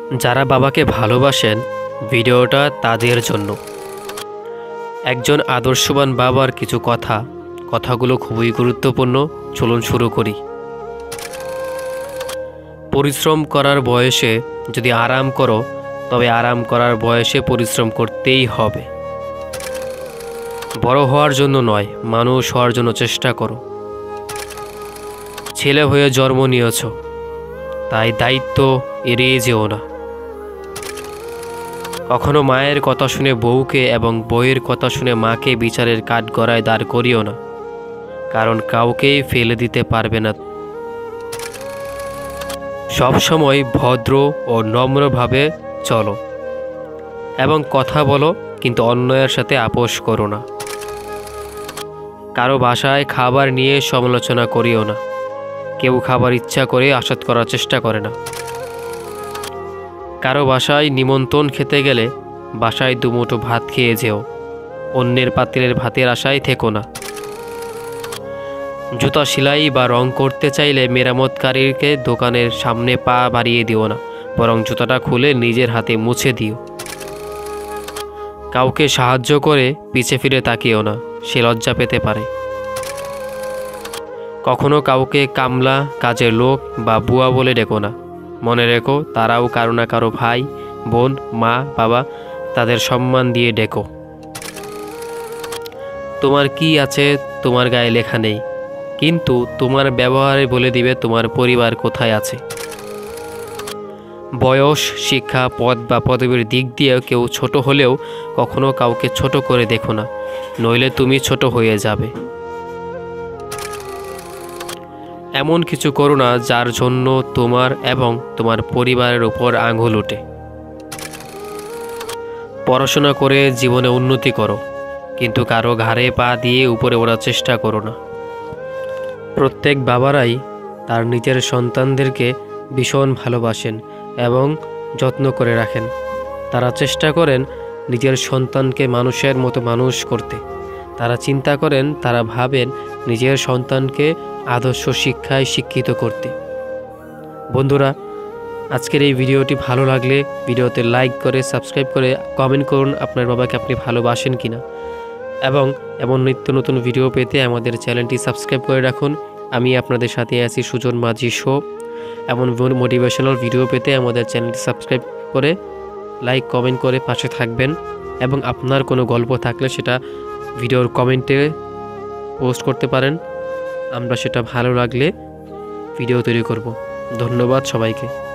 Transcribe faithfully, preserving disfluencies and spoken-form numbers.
যারা বাবাকে ভালোবাসেন, ভিডিওটা তাদের জন্য। একজন আদর্শবান বাবার কিছু কথা কথাগুলো খুবই গুরুত্বপূর্ণ। চলুন শুরু করি। পরিশ্রম করার বয়সে যদি আরাম করো, তবে আরাম করার বয়সে পরিশ্রম করতেই হবে। বড় হওয়ার জন্য নয়, মানুষ হওয়ার জন্য চেষ্টা করো। ছেলে হয়ে জন্ম নিয়েছ, তাই দায়িত্ব এড়িয়ে যেও না। কখনো মায়ের কথা শুনে বউকে এবং বউয়ের কথা শুনে মাকে বিচারের কাঠগড়ায় দাঁড় করিও না, কারণ কাউকেই ফেলে দিতে পারবে না। সবসময় ভদ্র ও নম্রভাবে চলো এবং কথা বলো, কিন্তু অন্যের সাথে আপোষ করো না। কারো বাসায় খাবার নিয়ে সমালোচনা করিও না। কেউ খাবার ইচ্ছা করে আসাদ করার চেষ্টা করে না। কারো বাসায় নিমন্ত্রণ খেতে গেলে বাসায় দুমুঠো ভাত খেয়ে যেও, অন্যের পাত্রের ভাতের আশায় থেকো না। জুতা সেলাই বা রং করতে চাইলে মেরামতকারীকে দোকানের সামনে পা বাড়িয়ে দিও না, বরং জুতাটা খুলে নিজের হাতে মুছে দিও। কাউকে সাহায্য করে পিছে ফিরে তাকিও না, সে লজ্জা পেতে পারে। কখনো কাউকে কামলা, কাজের লোক বা বুয়া বলে ডেকো না। মনে রেখো, তারাও কারো না কারো ভাই, বোন, মা, বাবা। তাদের সম্মান দিয়ে ডেকো। তোমার কি আছে তোমার গায়ে লেখা নেই, কিন্তু তোমার ব্যবহারে বলে দিবে তোমার পরিবার কোথায় আছে। বয়স, শিক্ষা, পদ বা পদবীর দিক দিয়ে কেউ ছোট হলেও কখনো কাউকে ছোট করে দেখো না, নইলে তুমি ছোট হয়ে যাবে। এমন কিছু করো না যার জন্য তোমার এবং তোমার পরিবারের উপর আঙুল ওঠে। পড়াশোনা করে জীবনে উন্নতি করো, কিন্তু কারো ঘাড়ে পা দিয়ে উপরে ওঠার চেষ্টা করো না। প্রত্যেক বাবারাই তার নিজের সন্তানদেরকে ভীষণ ভালোবাসেন এবং যত্ন করে রাখেন। তারা চেষ্টা করেন নিজের সন্তানকে মানুষের মতো মানুষ করতে। তারা চিন্তা করেন, তারা ভাবেন নিজের সন্তানকে আদর্শ শিক্ষায় শিক্ষিত করতে। বন্ধুরা, আজকের এই ভিডিওটি ভালো লাগলে ভিডিওতে লাইক করে, সাবস্ক্রাইব করে কমেন্ট করুন আপনার বাবাকে আপনি ভালোবাসেন কিনা, এবং এমন নিত্য নতুন ভিডিও পেতে আমাদের চ্যানেলটি সাবস্ক্রাইব করে রাখুন। আমি আপনাদের সাথে আছি সুজন মাঝি শো। এমন মোটিভেশনাল ভিডিও পেতে আমাদের চ্যানেলটি সাবস্ক্রাইব করে লাইক কমেন্ট করে পাশে থাকবেন, এবং আপনার কোনো গল্প থাকলে সেটা ভিডিওর কমেন্টে পোস্ট করতে পারেন। আমরা সেটা ভালো লাগলে ভিডিও তৈরি করব। ধন্যবাদ সবাইকে।